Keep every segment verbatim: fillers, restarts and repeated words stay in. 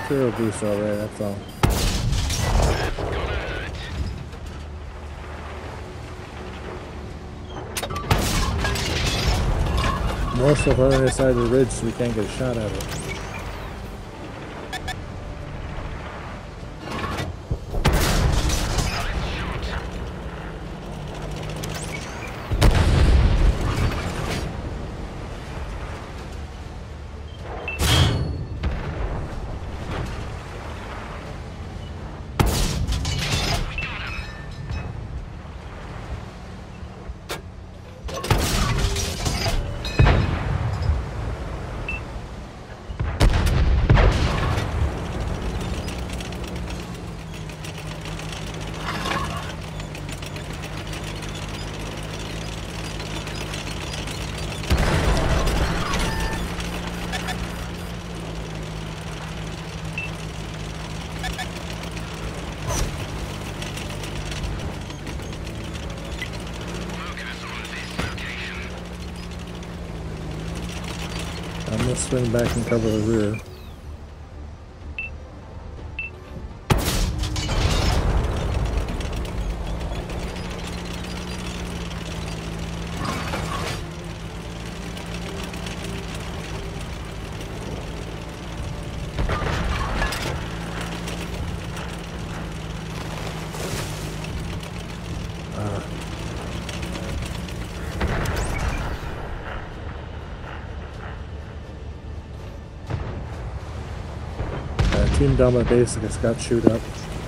Hero boost already, that's all. More stuff on the other side of the ridge so we can't get a shot at it. I'm gonna swing back and cover the rear. Team down my base, I guess got shoot up.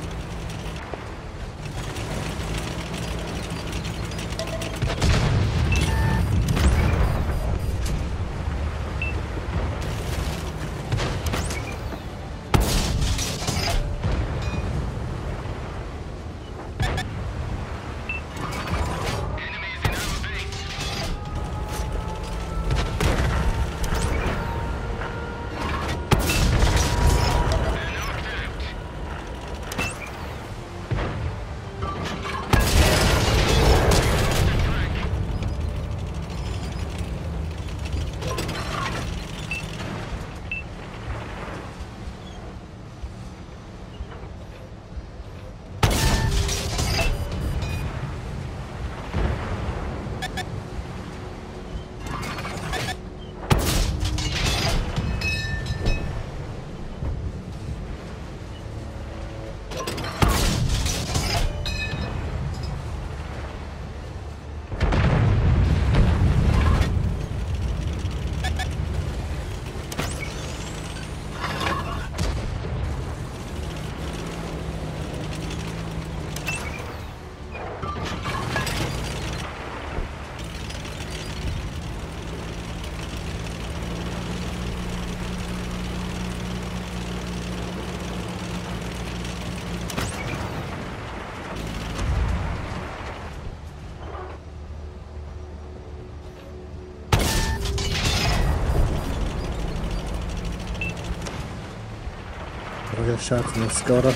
I got shot from the Skoda.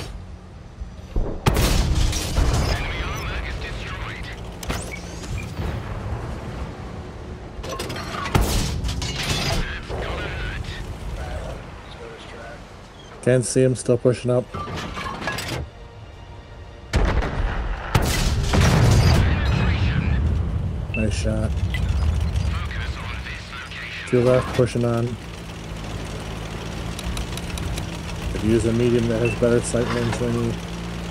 Can't see him, still pushing up. Nice shot. Two left, pushing on. Use a medium that has better sight range than me.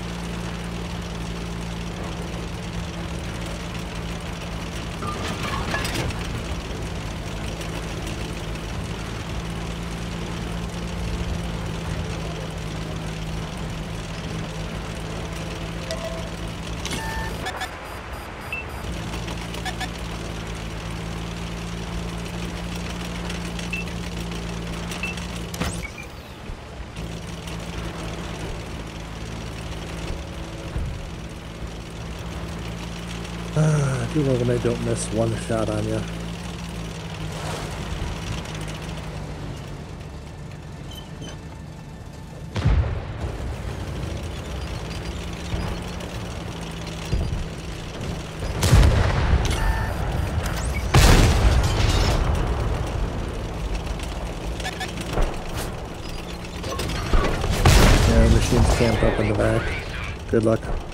Ah, I do love when they don't miss one shot on you. Good luck.